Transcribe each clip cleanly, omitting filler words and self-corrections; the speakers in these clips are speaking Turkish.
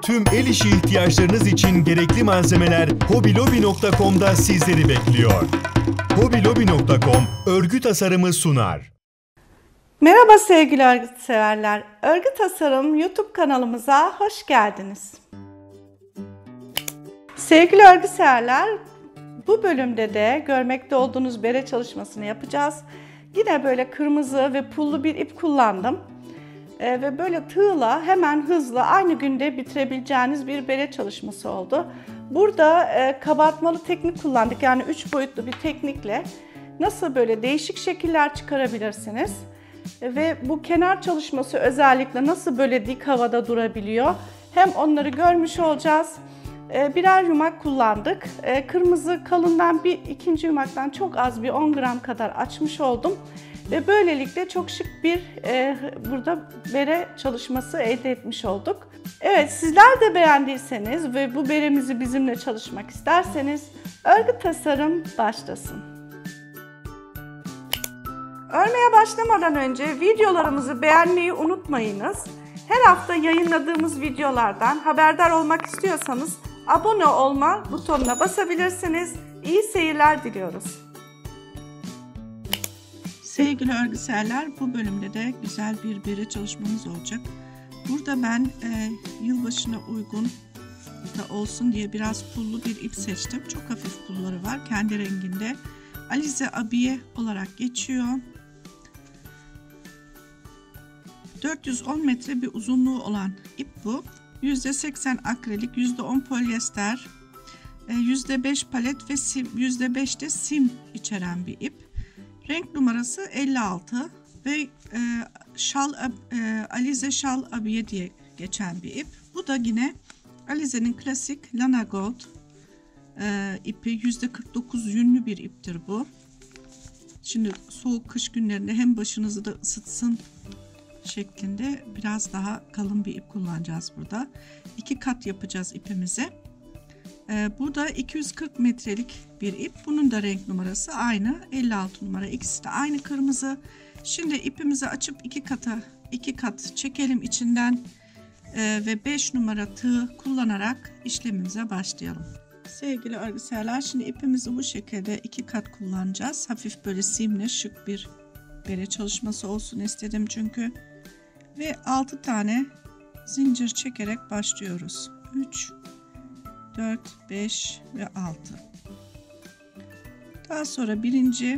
Tüm el işi ihtiyaçlarınız için gerekli malzemeler hobilobi.com'da sizleri bekliyor. hobilobi.com örgü tasarımı sunar. Merhaba sevgili örgü severler. Örgü Tasarım YouTube kanalımıza hoş geldiniz. Sevgili örgü severler, bu bölümde de görmekte olduğunuz bere çalışmasını yapacağız. Yine böyle kırmızı ve pullu bir ip kullandım. Ve böyle tığla hemen hızlı aynı günde bitirebileceğiniz bir bere çalışması oldu. Burada kabartmalı teknik kullandık. Yani 3 boyutlu bir teknikle nasıl böyle değişik şekiller çıkarabilirsiniz. Ve bu kenar çalışması özellikle nasıl böyle dik havada durabiliyor. Hem onları görmüş olacağız. Birer yumak kullandık. Kırmızı kalından ikinci yumaktan çok az bir 10 gram kadar açmış oldum. Ve böylelikle çok şık bir burada bere çalışması elde etmiş olduk. Evet, sizler de beğendiyseniz ve bu beremizi bizimle çalışmak isterseniz örgü tasarım başlasın. Örmeye başlamadan önce videolarımızı beğenmeyi unutmayınız. Her hafta yayınladığımız videolardan haberdar olmak istiyorsanız abone olma butonuna basabilirsiniz. İyi seyirler diliyoruz. Sevgili örgüseverler, bu bölümde de güzel bir bere çalışmamız olacak. Burada ben yılbaşına uygun da olsun diye biraz pullu bir ip seçtim. Çok hafif pulları var, kendi renginde. Alize abiye olarak geçiyor. 410 metre bir uzunluğu olan ip bu. %80 akrilik, %10 polyester, %5 palet ve %5 de sim içeren bir ip. Renk numarası 56 ve Alize şal abiye diye geçen bir ip. Bu da yine Alize'nin klasik Lana Gold ipi. %49 yünlü bir iptir bu. Şimdi soğuk kış günlerinde hem başınızı da ısıtsın şeklinde biraz daha kalın bir ip kullanacağız burada. 2 kat yapacağız ipimizi. Burada 240 metrelik bir ip. Bunun da renk numarası aynı. 56 numara. İkisi de aynı kırmızı. Şimdi ipimizi açıp 2 kat çekelim içinden ve 5 numara tığ kullanarak işlemimize başlayalım. Sevgili örgüseverler, şimdi ipimizi bu şekilde 2 kat kullanacağız. Hafif böyle simli şık bir bere çalışması olsun istedim çünkü. Ve 6 tane zincir çekerek başlıyoruz. 3 4, 5 ve 6. Daha sonra birinci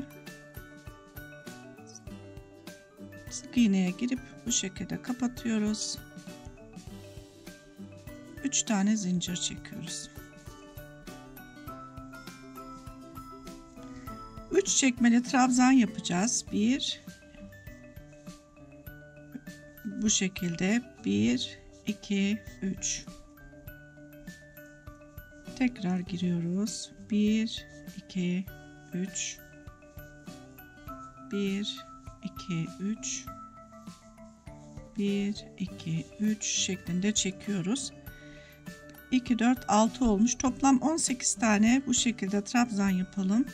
sık iğneye girip bu şekilde kapatıyoruz. 3 tane zincir çekiyoruz. 3 çekmeli trabzan yapacağız. 1 bu şekilde 1 2 3. Tekrar giriyoruz. 1 2 3 1 2 3 1 2 3 şeklinde çekiyoruz. 2 4 6 olmuş. Toplam 18 tane bu şekilde trabzan yapalım.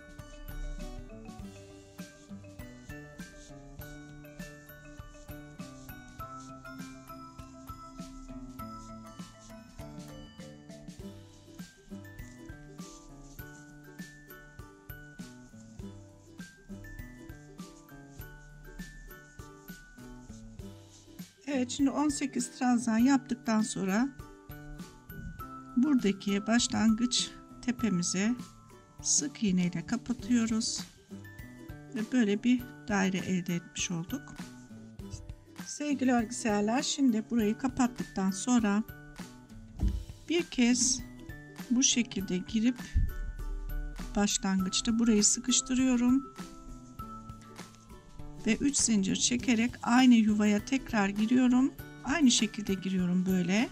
Evet, şimdi 18 trabzan yaptıktan sonra buradaki başlangıç tepemize sık iğne ile kapatıyoruz ve böyle bir daire elde etmiş olduk. Sevgili örgüseverler, şimdi burayı kapattıktan sonra bir kez bu şekilde girip başlangıçta burayı sıkıştırıyorum ve 3 zincir çekerek aynı yuvaya tekrar giriyorum. Aynı şekilde giriyorum böyle.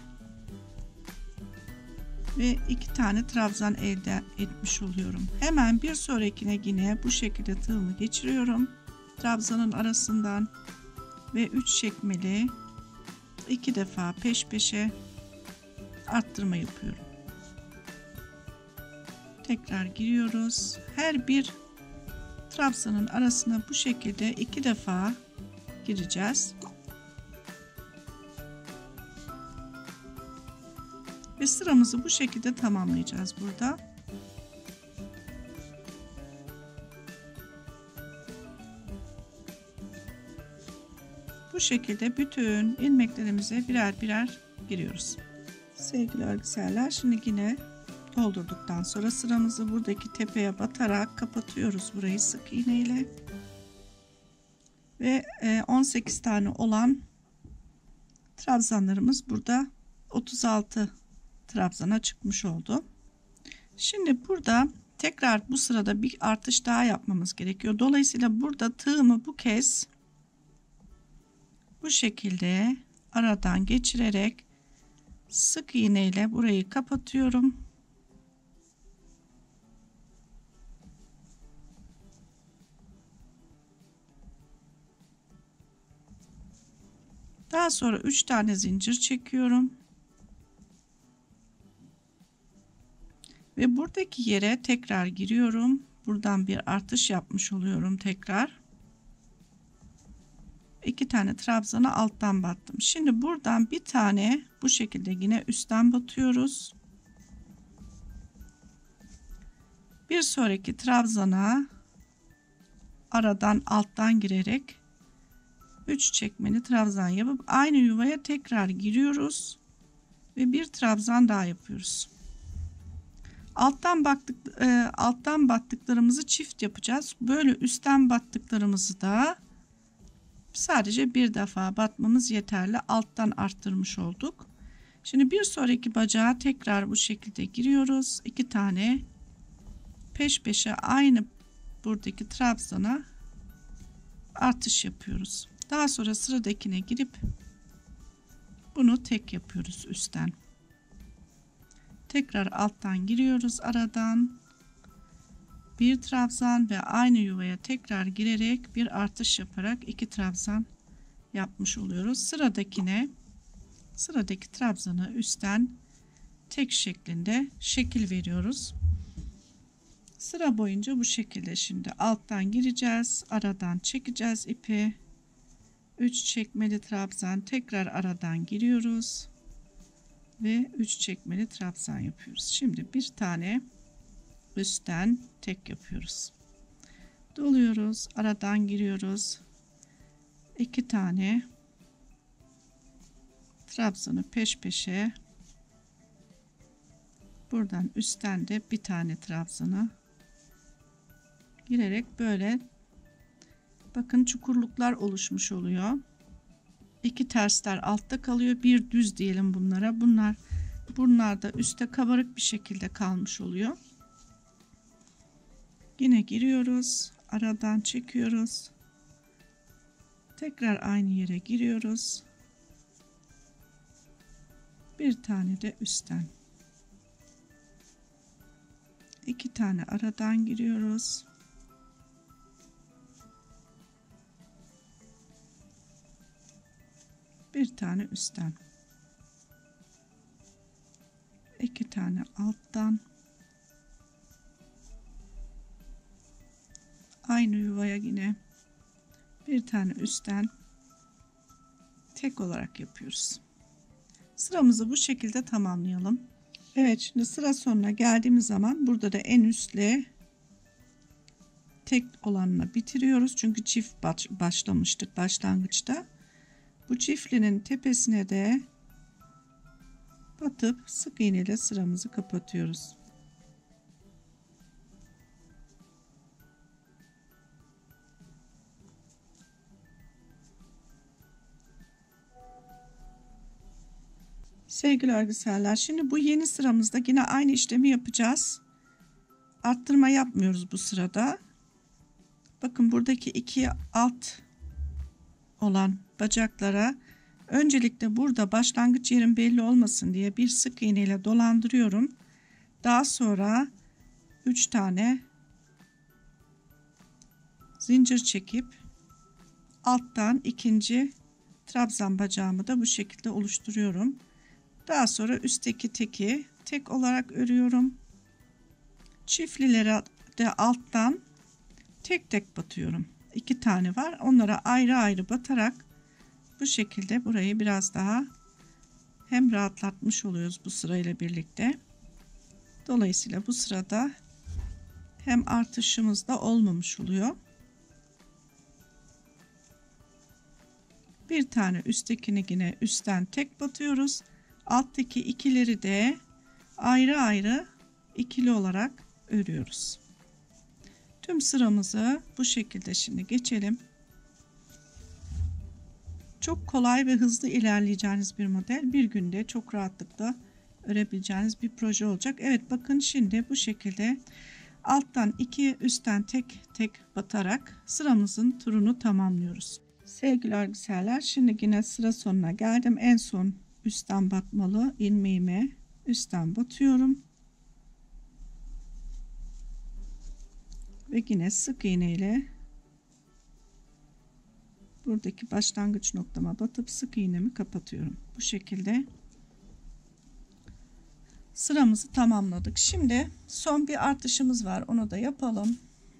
Ve 2 tane trabzan elde etmiş oluyorum. Hemen bir sonrakine yine bu şekilde tığımı geçiriyorum. Trabzanın arasından ve 3 çekmeli 2 defa peş peşe arttırma yapıyorum. Tekrar giriyoruz. Her bir trabzanın arasına bu şekilde 2 defa gireceğiz. Ve sıramızı bu şekilde tamamlayacağız burada. Bu şekilde bütün ilmeklerimize birer birer giriyoruz. Sevgili örgüseller, şimdi yine doldurduktan sonra sıramızı buradaki tepeye batarak kapatıyoruz burayı sık iğne ile. Ve 18 tane olan trabzanlarımız burada 36 trabzana çıkmış oldu. Şimdi burada tekrar bu sırada bir artış daha yapmamız gerekiyor. Dolayısıyla burada tığımı bu kez bu şekilde aradan geçirerek sık iğne ile burayı kapatıyorum. Daha sonra 3 tane zincir çekiyorum. Ve buradaki yere tekrar giriyorum. Buradan bir artış yapmış oluyorum tekrar. 2 tane trabzana alttan battım. Şimdi buradan bir tane bu şekilde yine üstten batıyoruz. Bir sonraki trabzana aradan alttan girerek 3 çekmeli trabzan yapıp aynı yuvaya tekrar giriyoruz ve bir trabzan daha yapıyoruz. Alttan battıklarımızı çift yapacağız. Böyle üstten battıklarımızı da sadece bir defa batmamız yeterli. Alttan arttırmış olduk. Şimdi bir sonraki bacağa tekrar bu şekilde giriyoruz. 2 tane peş peşe aynı buradaki trabzana artış yapıyoruz. Daha sonra sıradakine girip bunu tek yapıyoruz üstten. Tekrar alttan giriyoruz aradan. Bir trabzan ve aynı yuvaya tekrar girerek bir artış yaparak 2 trabzan yapmış oluyoruz. Sıradaki trabzanı üstten tek şeklinde şekil veriyoruz. Sıra boyunca bu şekilde şimdi alttan gireceğiz. Aradan çekeceğiz ipi. 3 çekmeli trabzan, tekrar aradan giriyoruz. Ve 3 çekmeli trabzan yapıyoruz. Şimdi bir tane üstten tek yapıyoruz. Doluyoruz. Aradan giriyoruz. 2 tane trabzanı peş peşe, buradan üstten de bir tane trabzanı girerek böyle bakın çukurluklar oluşmuş oluyor. 2 tersler altta kalıyor. Bir düz diyelim bunlara. Bunlar da üstte kabarık bir şekilde kalmış oluyor. Yine giriyoruz. Aradan çekiyoruz. Tekrar aynı yere giriyoruz. Bir tane de üstten. 2 tane aradan giriyoruz. Bir tane üstten. 2 tane alttan. Aynı yuvaya yine bir tane üstten tek olarak yapıyoruz. Sıramızı bu şekilde tamamlayalım. Evet, şimdi sıra sonuna geldiğimiz zaman burada da en üstle tek olanla bitiriyoruz. Çünkü çift başlamıştık başlangıçta. Bu çiftlinin tepesine de batıp sık iğne ile sıramızı kapatıyoruz. Sevgili örgüseller, şimdi bu yeni sıramızda yine aynı işlemi yapacağız. Arttırma yapmıyoruz bu sırada. Bakın buradaki 2 alt olan bacaklara öncelikle burada başlangıç yerim belli olmasın diye bir sık iğne ile dolandırıyorum. Daha sonra 3 tane zincir çekip alttan ikinci trabzan bacağımı da bu şekilde oluşturuyorum. Daha sonra üstteki teki tek olarak örüyorum. Çiftlilere de alttan tek tek batıyorum. 2 tane var. Onlara ayrı ayrı batarak bu şekilde burayı biraz daha hem rahatlatmış oluyoruz bu sırayla birlikte. Dolayısıyla bu sırada hem artışımız da olmamış oluyor. Bir tane üsttekini yine üstten tek batıyoruz. Alttaki ikileri de ayrı ayrı ikili olarak örüyoruz. Tüm sıramızı bu şekilde şimdi geçelim. Çok kolay ve hızlı ilerleyeceğiniz bir model. Bir günde çok rahatlıkla örebileceğiniz bir proje olacak. Evet, bakın şimdi bu şekilde alttan 2, üstten tek tek batarak sıramızın turunu tamamlıyoruz. Sevgili örgüseverler, şimdi yine sıra sonuna geldim. En son üstten batmalı ilmeğime üstten batıyorum. Ve yine sık iğne ile buradaki başlangıç noktama batıp sık iğnemi kapatıyorum. Bu şekilde sıramızı tamamladık. Şimdi son bir artışımız var. Onu da yapalım.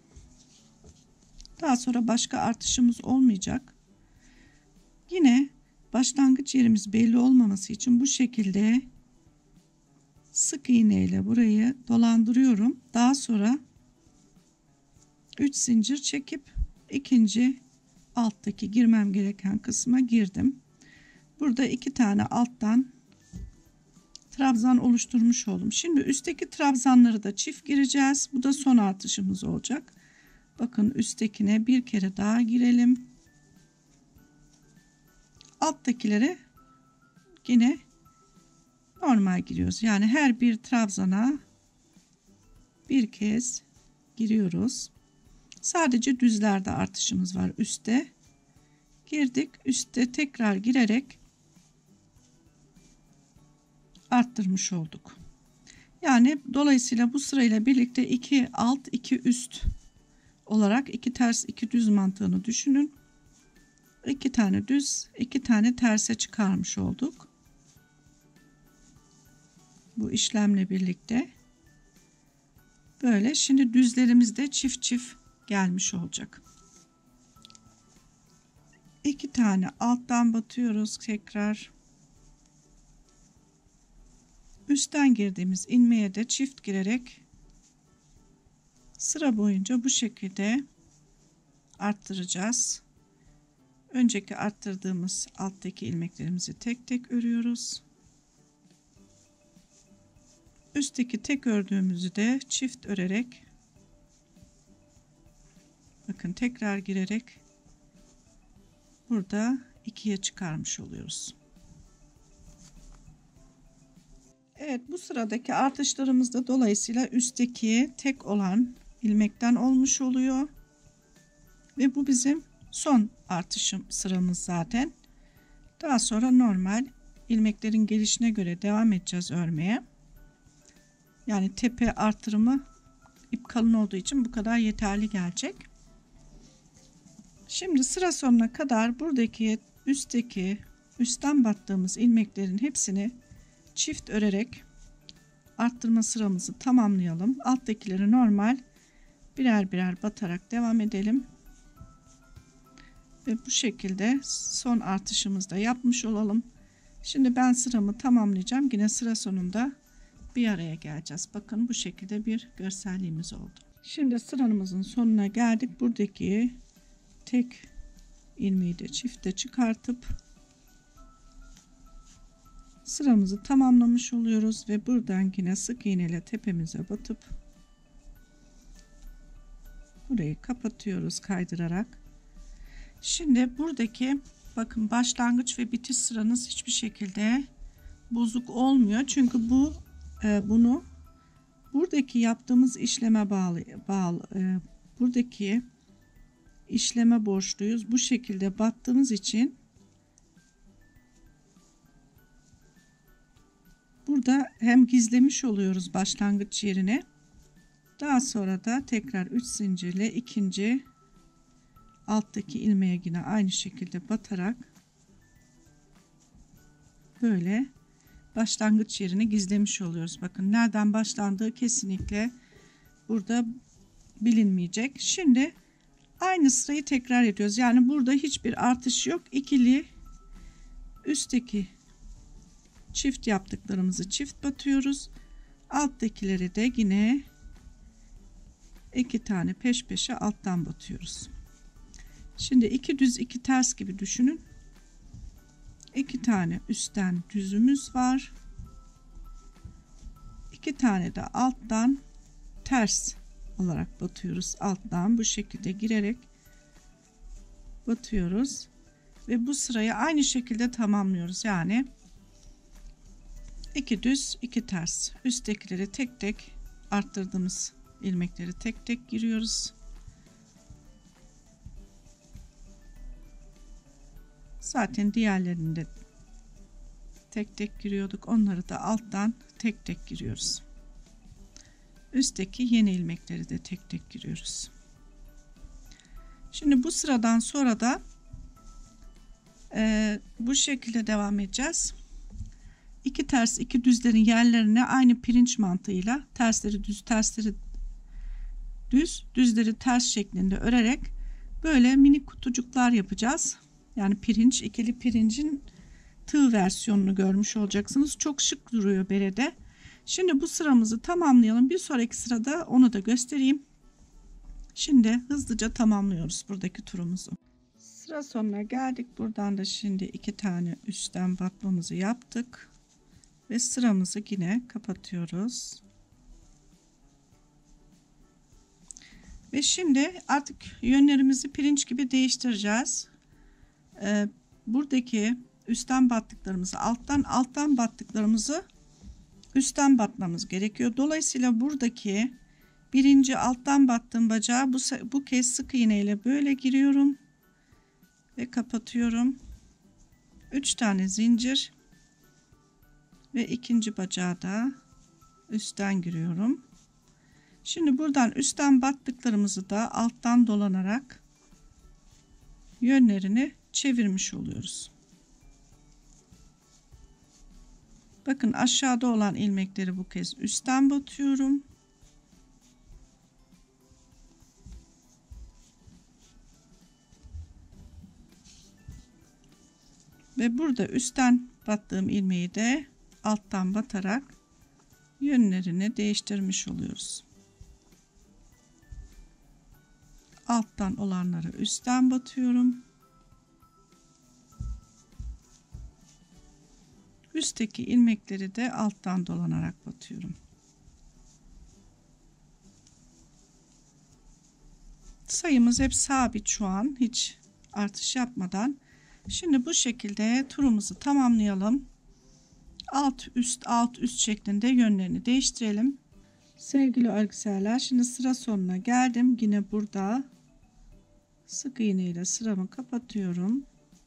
Daha sonra başka artışımız olmayacak. Yine başlangıç yerimiz belli olmaması için bu şekilde sık iğne ile burayı dolandırıyorum. Daha sonra 3 zincir çekip ikinci alttaki girmem gereken kısma girdim. Burada 2 tane alttan trabzan oluşturmuş oldum. Şimdi üstteki trabzanları da çift gireceğiz. Bu da son artışımız olacak. Bakın, üsttekine bir kere daha girelim. Alttakilere yine normal giriyoruz. Yani her bir trabzana bir kez giriyoruz. Sadece düzlerde artışımız var. Üste girdik. Üste tekrar girerek arttırmış olduk. Yani dolayısıyla bu sırayla birlikte 2 alt 2 üst olarak 2 ters 2 düz mantığını düşünün. 2 tane düz 2 tane terse çıkarmış olduk. Bu işlemle birlikte böyle. Şimdi düzlerimiz de çift çift gelmiş olacak. 2 tane alttan batıyoruz tekrar. Üstten girdiğimiz ilmeğe de çift girerek sıra boyunca bu şekilde arttıracağız. Önceki arttırdığımız alttaki ilmeklerimizi tek tek örüyoruz. Üstteki tek ördüğümüzü de çift örerek, bakın, tekrar girerek burada ikiye çıkarmış oluyoruz. Evet, bu sıradaki artışlarımız da dolayısıyla üstteki tek olan ilmekten olmuş oluyor. Ve bu bizim son artışım sıramız zaten. Daha sonra normal ilmeklerin gelişine göre devam edeceğiz örmeye. Yani tepe artırımı ip kalın olduğu için bu kadar yeterli gelecek. Şimdi sıra sonuna kadar buradaki üstten battığımız ilmeklerin hepsini çift örerek arttırma sıramızı tamamlayalım. Alttakileri normal birer birer batarak devam edelim. Ve bu şekilde son artışımızı da yapmış olalım. Şimdi ben sıramı tamamlayacağım. Yine sıra sonunda bir araya geleceğiz. Bakın, bu şekilde bir görselliğimiz oldu. Şimdi sıramızın sonuna geldik. Buradaki tek ilmeği de çifte çıkartıp sıramızı tamamlamış oluyoruz ve buradan yine sık iğne ile tepemize batıp burayı kapatıyoruz kaydırarak. Şimdi buradaki, bakın, başlangıç ve bitiş sıranız hiçbir şekilde bozuk olmuyor. Çünkü bunu buradaki yaptığımız işleme bağlı buradaki işleme borçluyuz. Bu şekilde battığımız için burada hem gizlemiş oluyoruz başlangıç yerine. Daha sonra da tekrar 3 zincirle ikinci alttaki ilmeğe yine aynı şekilde batarak böyle başlangıç yerini gizlemiş oluyoruz. Bakın, nereden başlandığı kesinlikle burada bilinmeyecek. Şimdi aynı sırayı tekrar ediyoruz. Yani burada hiçbir artış yok. İkili üstteki Çift yaptıklarımızı çift batıyoruz. Alttakileri de yine 2 tane peş peşe alttan batıyoruz. Şimdi 2 düz 2 ters gibi düşünün. 2 tane üstten düzümüz var. 2 tane de alttan ters olarak batıyoruz. Alttan bu şekilde girerek batıyoruz ve bu sırayı aynı şekilde tamamlıyoruz. Yani 2 düz 2 ters, üsttekileri tek tek arttırdığımız ilmekleri tek tek giriyoruz. Zaten diğerlerini de tek tek giriyorduk. Onları da alttan tek tek giriyoruz. Üstteki yeni ilmekleri de tek tek giriyoruz. Şimdi bu sıradan sonra da bu şekilde devam edeceğiz. 2 ters 2 düzlerin yerlerine aynı pirinç mantığıyla tersleri düz, tersleri düz, düzleri ters şeklinde örerek böyle minik kutucuklar yapacağız. Yani pirinç, ikili pirincin tığ versiyonunu görmüş olacaksınız. Çok şık duruyor berede. Şimdi bu sıramızı tamamlayalım. Bir sonraki sırada onu da göstereyim. Şimdi hızlıca tamamlıyoruz buradaki turumuzu. Sıra sonuna geldik. Buradan da şimdi 2 tane üstten batmamızı yaptık. Ve sıramızı yine kapatıyoruz. Ve şimdi artık yönlerimizi pirinç gibi değiştireceğiz. Buradaki üstten battıklarımızı alttan battıklarımızı üstten batmamız gerekiyor. Dolayısıyla buradaki birinci alttan battığım bacağı bu kez sık iğne ile böyle giriyorum ve kapatıyorum. 3 tane zincir ve ikinci bacağı da üstten giriyorum. Şimdi buradan üstten battıklarımızı da alttan dolanarak yönlerini çevirmiş oluyoruz. Bakın aşağıda olan ilmekleri bu kez üstten batıyorum. Ve burada üstten battığım ilmeği de alttan batarak yönlerini değiştirmiş oluyoruz. Alttan olanları üstten batıyorum. Üstteki ilmekleri de alttan dolanarak batıyorum. Sayımız hep sabit şu an, hiç artış yapmadan. Şimdi bu şekilde turumuzu tamamlayalım. Alt üst şeklinde yönlerini değiştirelim. Sevgili örgüseverler, şimdi sıra sonuna geldim. Yine burada sık iğne ile sıramı kapatıyorum.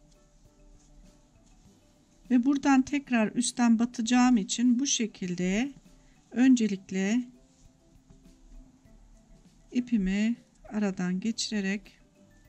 Ve buradan tekrar üstten batacağım için bu şekilde öncelikle ipimi aradan geçirerek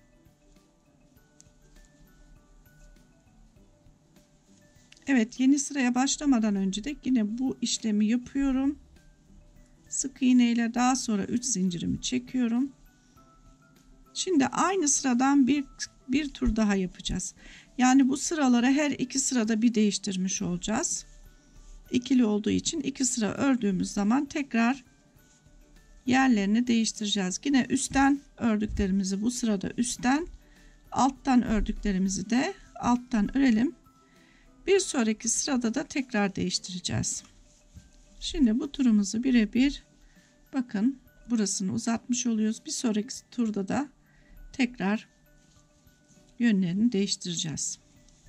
evet, yeni sıraya başlamadan önce de yine bu işlemi yapıyorum. Sık iğne ile daha sonra 3 zincirimi çekiyorum. Şimdi aynı sıradan bir tur daha yapacağız. Yani bu sıraları her iki sırada bir değiştirmiş olacağız. İkili olduğu için 2 sıra ördüğümüz zaman tekrar yerlerini değiştireceğiz. Yine üstten ördüklerimizi bu sırada üstten, alttan ördüklerimizi de alttan örelim. Bir sonraki sırada da tekrar değiştireceğiz. Şimdi bu turumuzu birebir bakın burasını uzatmış oluyoruz. Bir sonraki turda da tekrar yönlerini değiştireceğiz.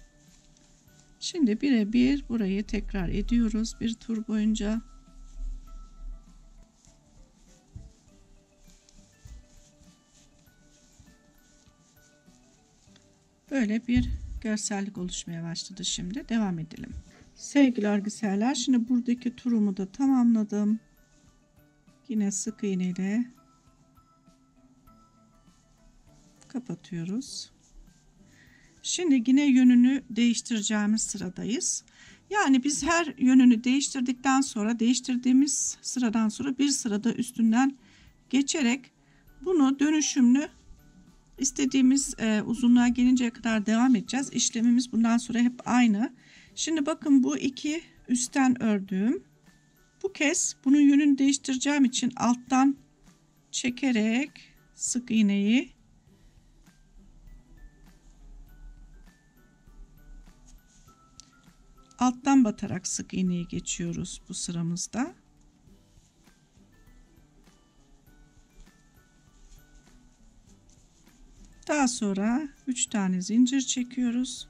Şimdi birebir burayı tekrar ediyoruz bir tur boyunca. Böyle bir görsellik oluşmaya başladı. Şimdi devam edelim. Sevgili örgüseverler, şimdi buradaki turumu da tamamladım. Yine sık iğne ile kapatıyoruz. Şimdi yine yönünü değiştireceğimiz sıradayız. Yani biz her yönünü değiştirdikten sonra değiştirdiğimiz sıradan sonra bir sırada üstünden geçerek bunu dönüşümlü istediğimiz uzunluğa gelinceye kadar devam edeceğiz. İşlemimiz bundan sonra hep aynı. Şimdi bakın bu iki üstten ördüm. Bu kez bunun yönünü değiştireceğim için alttan çekerek sık iğneyi alttan batarak sık iğneyi geçiyoruz bu sıramızda. Daha sonra 3 tane zincir çekiyoruz.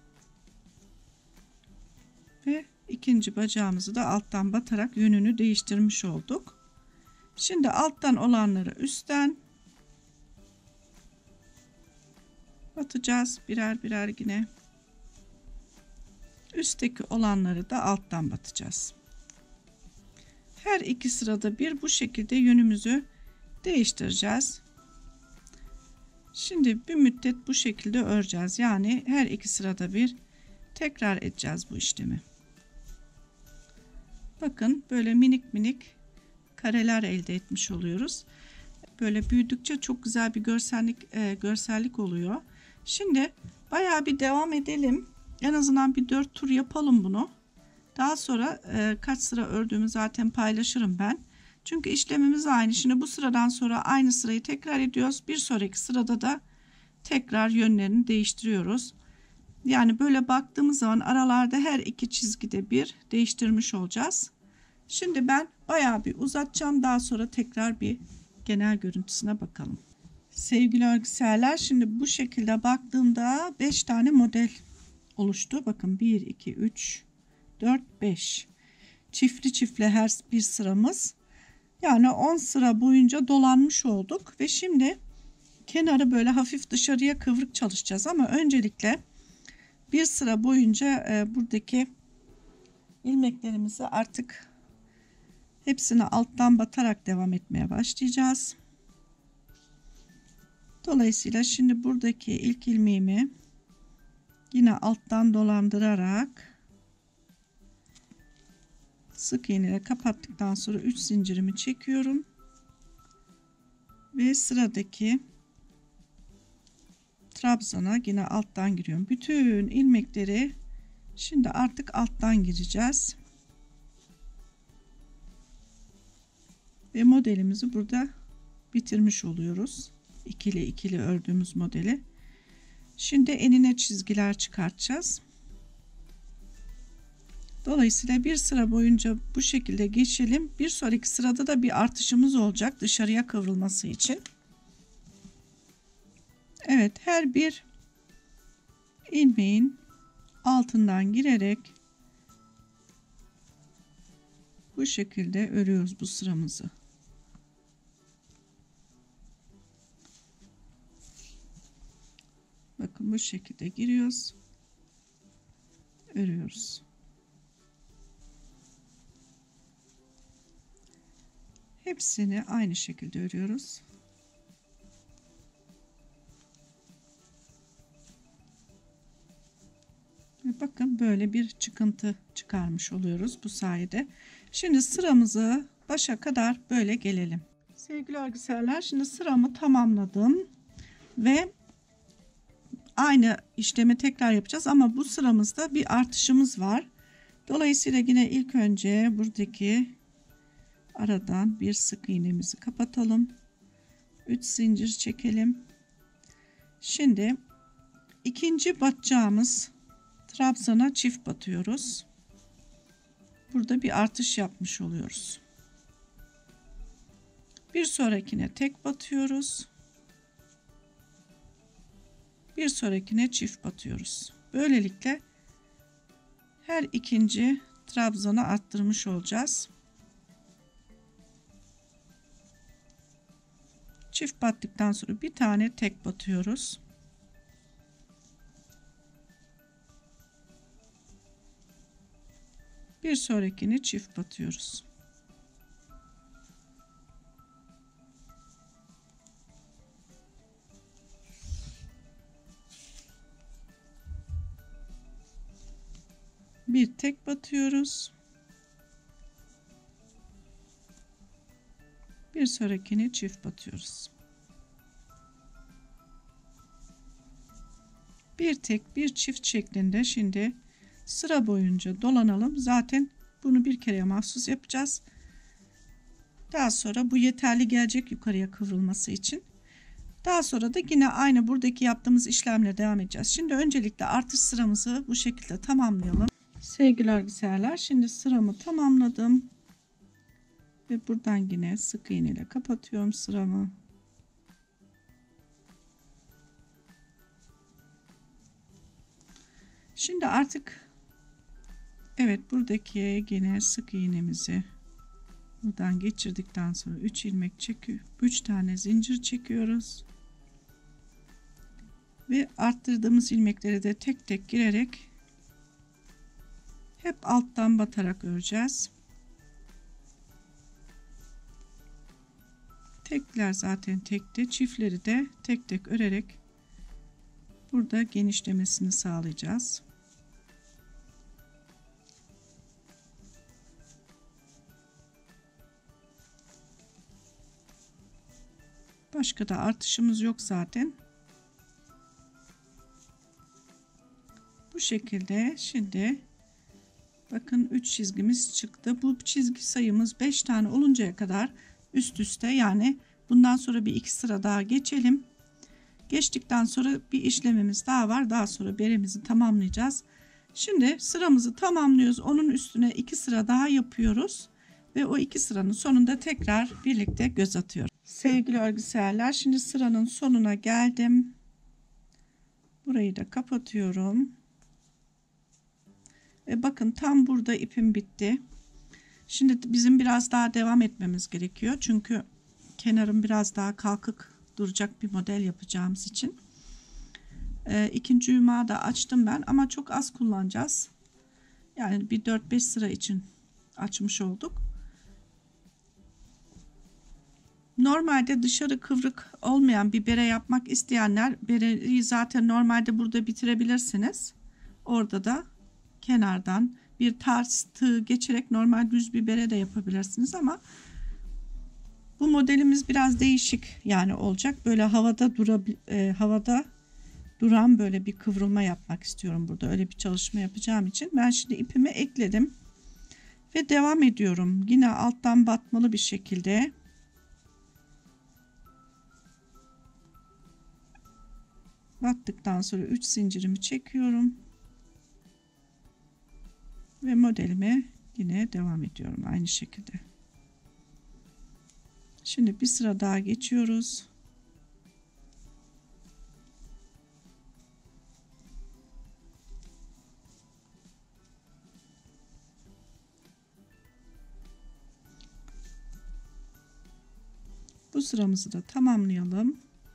Ve ikinci bacağımızı da alttan batarak yönünü değiştirmiş olduk. Şimdi alttan olanları üstten batacağız birer birer yine. Üstteki olanları da alttan batacağız. Her iki sırada bir bu şekilde yönümüzü değiştireceğiz. Şimdi bir müddet bu şekilde öreceğiz. Yani her iki sırada bir tekrar edeceğiz bu işlemi. Bakın böyle minik minik kareler elde etmiş oluyoruz. Böyle büyüdükçe çok güzel bir görsellik oluyor. Şimdi bayağı bir devam edelim. En azından bir 4 tur yapalım bunu. Daha sonra kaç sıra ördüğümü zaten paylaşırım ben. Çünkü işlemimiz aynı. Şimdi bu sıradan sonra aynı sırayı tekrar ediyoruz. Bir sonraki sırada da tekrar yönlerini değiştiriyoruz. Yani böyle baktığımız zaman aralarda her iki çizgide bir değiştirmiş olacağız. Şimdi ben bayağı bir uzatacağım. Daha sonra tekrar bir genel görüntüsüne bakalım. Sevgili örgüseverler, şimdi bu şekilde baktığımda 5 tane model oluştu. Bakın 1, 2, 3, 4, 5. Çiftli çiftli her bir sıramız. Yani 10 sıra boyunca dolanmış olduk. Ve şimdi kenarı böyle hafif dışarıya kıvrık çalışacağız. Ama öncelikle bir sıra boyunca buradaki ilmeklerimizi artık hepsini alttan batarak devam etmeye başlayacağız. Dolayısıyla şimdi buradaki ilk ilmeğimi yine alttan dolandırarak sık iğne ile kapattıktan sonra 3 zincirimi çekiyorum ve sıradaki trabzana yine alttan giriyorum. Bütün ilmekleri şimdi artık alttan gireceğiz ve modelimizi burada bitirmiş oluyoruz. İkili ikili ördüğümüz modeli. Şimdi enine çizgiler çıkartacağız. Dolayısıyla bir sıra boyunca bu şekilde geçelim. Bir sonraki sırada da bir artışımız olacak dışarıya kıvrılması için. Evet, her bir ilmeğin altından girerek bu şekilde örüyoruz bu sıramızı. Bakın bu şekilde giriyoruz, örüyoruz. Hepsini aynı şekilde örüyoruz. Ve bakın böyle bir çıkıntı çıkarmış oluyoruz bu sayede. Şimdi sıramızı başa kadar böyle gelelim. Sevgili örgüseverler, şimdi sıramı tamamladım ve aynı işlemi tekrar yapacağız ama bu sıramızda bir artışımız var. Dolayısıyla yine ilk önce buradaki aradan bir sık iğnemizi kapatalım. 3 zincir çekelim. Şimdi ikinci batacağımız trabzana çift batıyoruz. Burada bir artış yapmış oluyoruz. Bir sonrakine tek batıyoruz. Bir sonrakine çift batıyoruz. Böylelikle her ikinci trabzanı arttırmış olacağız. Çift battıktan sonra bir tane tek batıyoruz. Bir sonrakini çift batıyoruz. Bir tek batıyoruz. Bir sonrakini çift batıyoruz. Bir tek bir çift şeklinde şimdi sıra boyunca dolanalım. Zaten Bunu bir kereye mahsus yapacağız. Daha sonra bu yeterli gelecek yukarıya kıvrılması için. Daha sonra da yine aynı buradaki yaptığımız işlemle devam edeceğiz. Şimdi öncelikle artış sıramızı bu şekilde tamamlayalım. Sevgili örgüseverler, şimdi sıramı tamamladım. Ve buradan yine sık iğne ile kapatıyorum sıramı. Şimdi artık evet, buradaki yine sık iğnemizi buradan geçirdikten sonra 3 ilmek çekiyor. 3 tane zincir çekiyoruz. Ve arttırdığımız ilmekleri de tek tek girerek hep alttan batarak öreceğiz. Tekler zaten tekti. Çiftleri de tek tek örerek burada genişlemesini sağlayacağız. Başka da artışımız yok zaten. Bu şekilde şimdi bakın 3 çizgimiz çıktı. Bu çizgi sayımız 5 tane oluncaya kadar üst üste, yani bundan sonra bir 2 sıra daha geçelim. Geçtikten sonra bir işlemimiz daha var. Daha sonra beremizi tamamlayacağız. Şimdi sıramızı tamamlıyoruz. Onun üstüne 2 sıra daha yapıyoruz. Ve o 2 sıranın sonunda tekrar birlikte göz atıyoruz. Sevgili örgüseverler, şimdi sıranın sonuna geldim. Burayı da kapatıyorum. Ve bakın tam burada ipim bitti. Şimdi bizim biraz daha devam etmemiz gerekiyor. Çünkü kenarım biraz daha kalkık duracak bir model yapacağımız için. İkinci yumağı da açtım ben ama çok az kullanacağız. Yani bir 4-5 sıra için açmış olduk. Normalde dışarı kıvrık olmayan bir bere yapmak isteyenler bereyi zaten normalde burada bitirebilirsiniz. Orada da kenardan bir ters tığ geçerek normal düz bir bere de yapabilirsiniz ama bu modelimiz biraz değişik yani olacak. Böyle havada duran böyle bir kıvrılma yapmak istiyorum burada. Öyle bir çalışma yapacağım için ben şimdi ipimi ekledim ve devam ediyorum. Yine alttan batmalı bir şekilde. Battıktan sonra 3 zincirimi çekiyorum. Ve modelime yine devam ediyorum aynı şekilde. Şimdi bir sıra daha geçiyoruz. Bu sıramızı da tamamlayalım.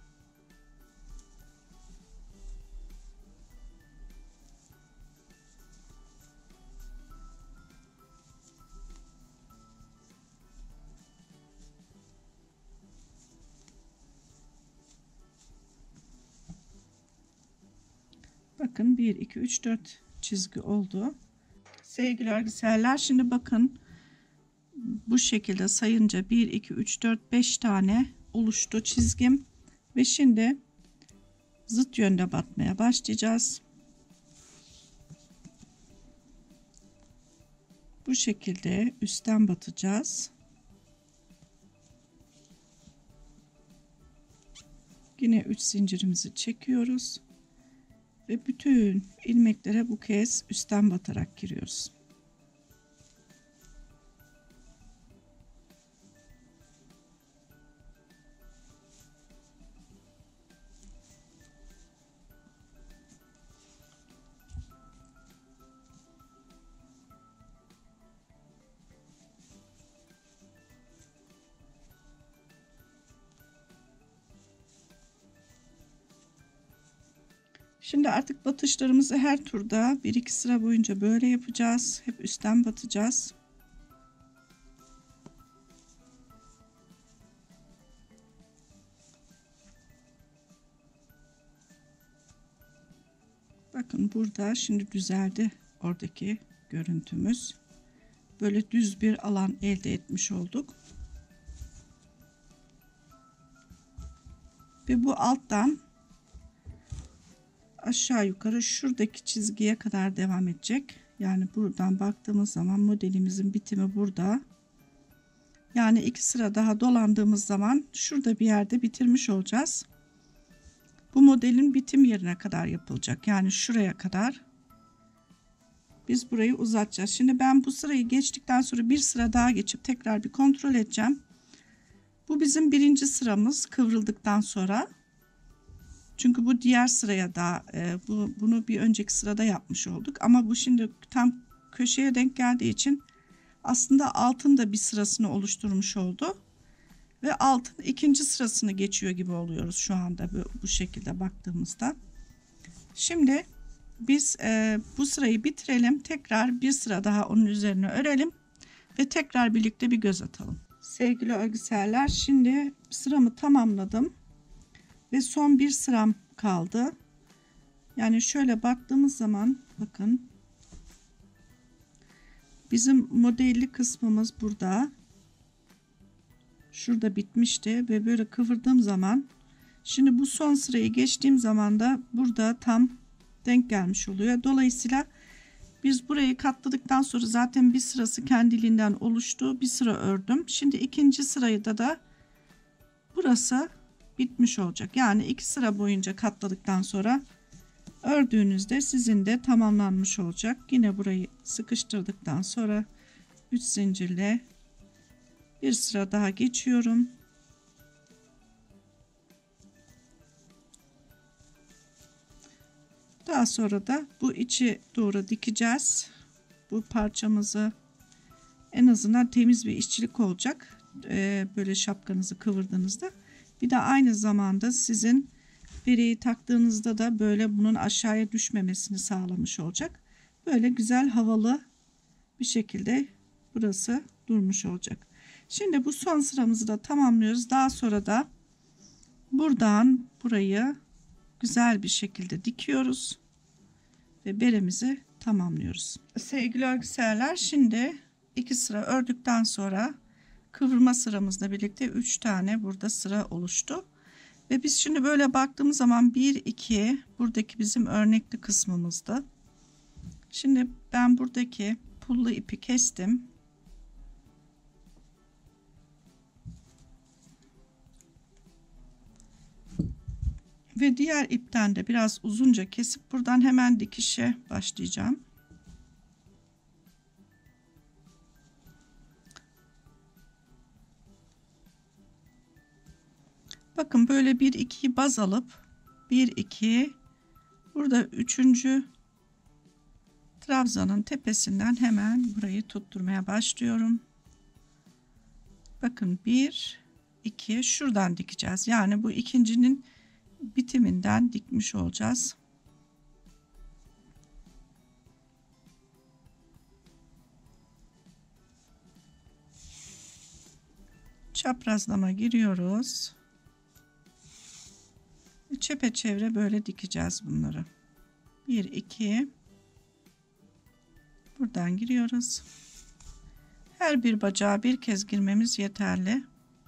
Bakın 1 2 3 4 çizgi oldu. Sevgili örgüseverler, şimdi bakın bu şekilde sayınca 1 2 3 4 5 tane oluştu çizgim ve şimdi zıt yönde batmaya başlayacağız. Bu şekilde üstten batacağız. Yine 3 zincirimizi çekiyoruz. Ve bütün ilmeklere bu kez üstten batarak giriyoruz. Şimdi artık batışlarımızı her turda 1-2 sıra boyunca böyle yapacağız. Hep üstten batacağız. Bakın burada şimdi düzeldi oradaki görüntümüz. Böyle düz bir alan elde etmiş olduk. Ve bu alttan aşağı yukarı şuradaki çizgiye kadar devam edecek. Yani buradan baktığımız zaman modelimizin bitimi burada. Yani 2 sıra daha dolandığımız zaman şurada bir yerde bitirmiş olacağız. Bu modelin bitim yerine kadar yapılacak. Yani şuraya kadar biz burayı uzatacağız. Şimdi ben bu sırayı geçtikten sonra bir sıra daha geçip tekrar bir kontrol edeceğim. Bu bizim birinci sıramız kıvrıldıktan sonra. Çünkü bu diğer sıraya da bunu bir önceki sırada yapmış olduk. Ama bu şimdi tam köşeye denk geldiği için aslında altın da bir sırasını oluşturmuş oldu. Ve altın ikinci sırasını geçiyor gibi oluyoruz şu anda bu şekilde baktığımızda. Şimdi biz bu sırayı bitirelim. Tekrar bir sıra daha onun üzerine örelim. Ve tekrar birlikte bir göz atalım. Sevgili örgüseller, şimdi sıramı tamamladım. Ve son bir sıram kaldı. Yani şöyle baktığımız zaman bakın. Bizim modelli kısmımız burada. Şurada bitmişti ve böyle kıvırdığım zaman şimdi bu son sırayı geçtiğim zaman da burada tam denk gelmiş oluyor. Dolayısıyla biz burayı katladıktan sonra zaten bir sırası kendiliğinden oluştu. Bir sıra ördüm. Şimdi ikinci sırayı da burası bitmiş olacak. Yani 2 sıra boyunca katladıktan sonra ördüğünüzde sizin de tamamlanmış olacak. Yine burayı sıkıştırdıktan sonra 3 zincirle bir sıra daha geçiyorum. Daha sonra da bu içi doğru dikeceğiz. Bu parçamızı en azından temiz bir işçilik olacak. Böyle şapkanızı kıvırdığınızda. Bir de aynı zamanda sizin bereyi taktığınızda da böyle bunun aşağıya düşmemesini sağlamış olacak. Böyle güzel havalı bir şekilde burası durmuş olacak. Şimdi bu son sıramızı da tamamlıyoruz. Daha sonra da buradan burayı güzel bir şekilde dikiyoruz ve beremizi tamamlıyoruz. Sevgili örgüseverler, şimdi 2 sıra ördükten sonra kıvırma sıramızla birlikte 3 tane burada sıra oluştu. Ve biz şimdi böyle baktığımız zaman 1 2 buradaki bizim örnekli kısmımızda. Şimdi ben buradaki pullu ipi kestim. Ve diğer ipten de biraz uzunca kesip buradan hemen dikişe başlayacağım. Bakın böyle 1-2'yi baz alıp 1-2 burada 3. trabzanın tepesinden hemen burayı tutturmaya başlıyorum. Bakın 1-2 şuradan dikeceğiz. Yani bu ikincinin bitiminden dikmiş olacağız. Çaprazlama giriyoruz. Çepeçevre böyle dikeceğiz bunları. 1-2 buradan giriyoruz. Her bir bacağa bir kez girmemiz yeterli.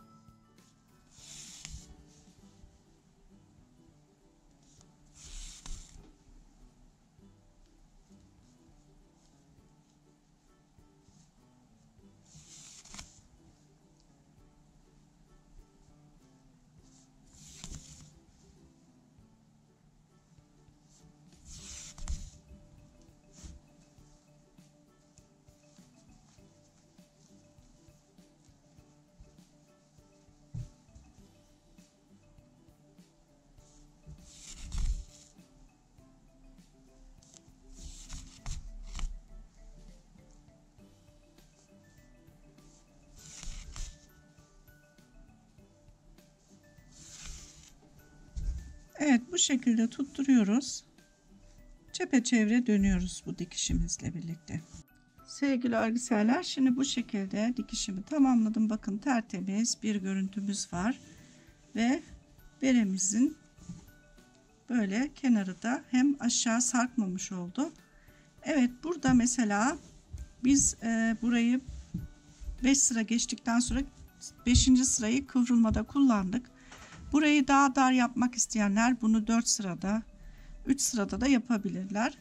Evet, bu şekilde tutturuyoruz. Çepeçevre dönüyoruz bu dikişimizle birlikte. Sevgili örgüseverler, şimdi bu şekilde dikişimi tamamladım. Bakın tertemiz bir görüntümüz var. Ve beremizin böyle kenarı da hem aşağı sarkmamış oldu. Evet, burada mesela biz burayı 5 sıra geçtikten sonra 5. sırayı kıvrılmada kullandık. Burayı daha dar yapmak isteyenler bunu 4 sırada 3 sırada da yapabilirler.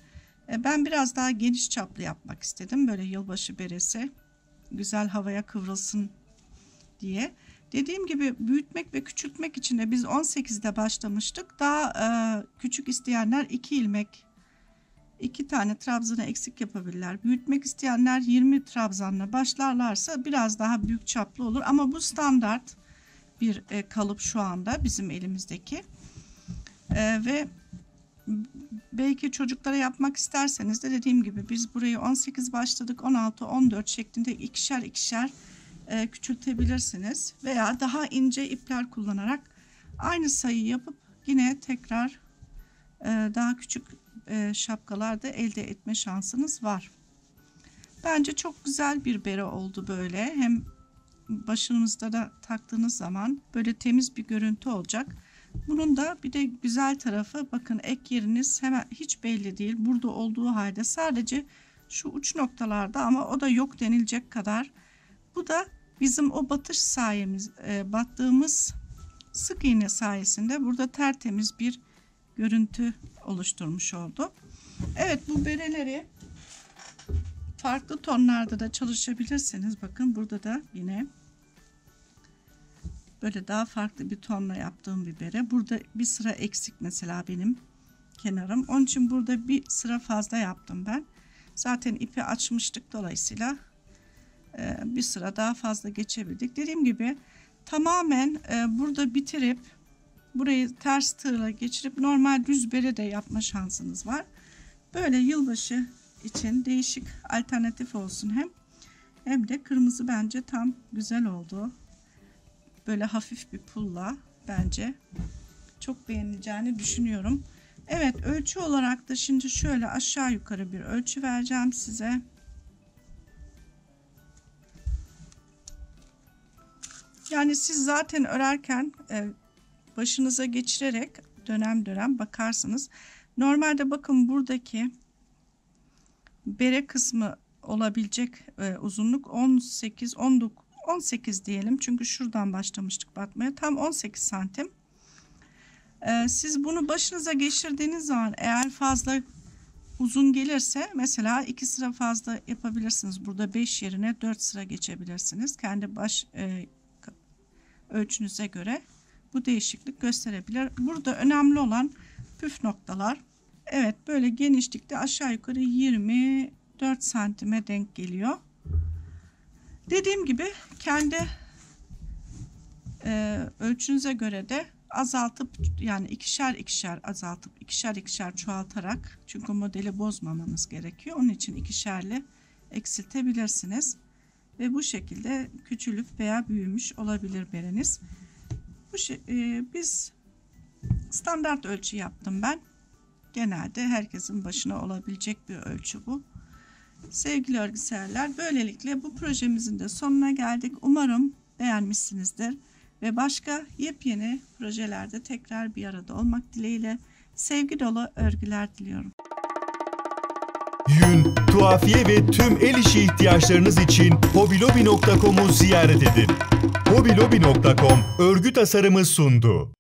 Ben biraz daha geniş çaplı yapmak istedim. Böyle yılbaşı beresi güzel havaya kıvrılsın diye. Dediğim gibi büyütmek ve küçültmek için de biz 18'de başlamıştık. Daha küçük isteyenler 2 ilmek, 2 tane trabzanı eksik yapabilirler. Büyütmek isteyenler 20 trabzanla başlarlarsa biraz daha büyük çaplı olur. Ama bu standart bir kalıp şu anda bizim elimizdeki. Ve belki çocuklara yapmak isterseniz de dediğim gibi biz burayı 18 başladık, 16, 14 şeklinde ikişer ikişer küçültebilirsiniz. Veya daha ince ipler kullanarak aynı sayıyı yapıp yine tekrar daha küçük şapkalar da elde etme şansınız var. Bence çok güzel bir bere oldu böyle. Hem başınızda da taktığınız zaman böyle temiz bir görüntü olacak. Bunun da bir de güzel tarafı, bakın ek yeriniz hemen hiç belli değil. Burada olduğu halde sadece şu uç noktalarda, ama o da yok denilecek kadar. Bu da bizim o batış sayemiz, battığımız sık iğne sayesinde burada tertemiz bir görüntü oluşturmuş oldu. Evet, bu bereleri farklı tonlarda da çalışabilirsiniz. Bakın burada da yine böyle daha farklı bir tonla yaptığım bir bere. Burada bir sıra eksik mesela benim kenarım. Onun için burada bir sıra fazla yaptım ben. Zaten ipi açmıştık, dolayısıyla bir sıra daha fazla geçebildik. Dediğim gibi tamamen burada bitirip burayı ters tığla geçirip normal düz bere de yapma şansınız var. Böyle yılbaşı için değişik alternatif olsun hem de kırmızı bence tam güzel oldu. Böyle hafif bir pulla bence çok beğenileceğini düşünüyorum. Evet, ölçü olarak da şimdi şöyle aşağı yukarı bir ölçü vereceğim size. Yani siz zaten örerken başınıza geçirerek dönem dönem bakarsınız. Normalde bakın buradaki bere kısmı olabilecek uzunluk 18, 19, 18 diyelim. Çünkü şuradan başlamıştık batmaya. Tam 18 santim. Siz bunu başınıza geçirdiğiniz zaman eğer fazla uzun gelirse mesela 2 sıra fazla yapabilirsiniz. Burada 5 yerine 4 sıra geçebilirsiniz. Kendi baş ölçünüze göre bu değişiklik gösterebilir. Burada önemli olan püf noktalar. Evet, böyle genişlikte aşağı yukarı 24 santime denk geliyor. Dediğim gibi kendi ölçünüze göre de azaltıp, yani ikişer ikişer azaltıp ikişer ikişer çoğaltarak, çünkü modeli bozmamanız gerekiyor. Onun için ikişerli eksiltebilirsiniz. Ve bu şekilde küçülüp veya büyümüş olabilir bereniz. Biz standart ölçü yaptım ben. Genelde herkesin başına olabilecek bir ölçü bu. Sevgili örgüseverler, böylelikle bu projemizin de sonuna geldik. Umarım beğenmişsinizdir ve başka yepyeni projelerde tekrar bir arada olmak dileğiyle sevgi dolu örgüler diliyorum. Yün, tuhafiye ve tüm el işi ihtiyaçlarınız için hobilobi.com'u ziyaret edin. hobilobi.com örgü tasarımı sundu.